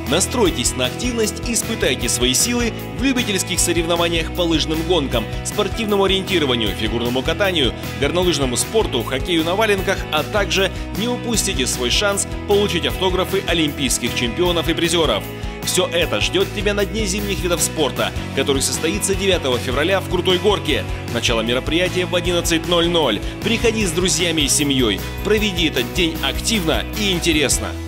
Настройтесь на активность и испытайте свои силы в любительских соревнованиях по лыжным гонкам, спортивному ориентированию, фигурному катанию, горнолыжному спорту, хоккею на валенках, а также не упустите свой шанс получить автографы олимпийских чемпионов и призеров. Все это ждет тебя на Дне зимних видов спорта, который состоится 9 февраля в Крутой Горке. Начало мероприятия в 11:00. Приходи с друзьями и семьей. Проведи этот день активно и интересно.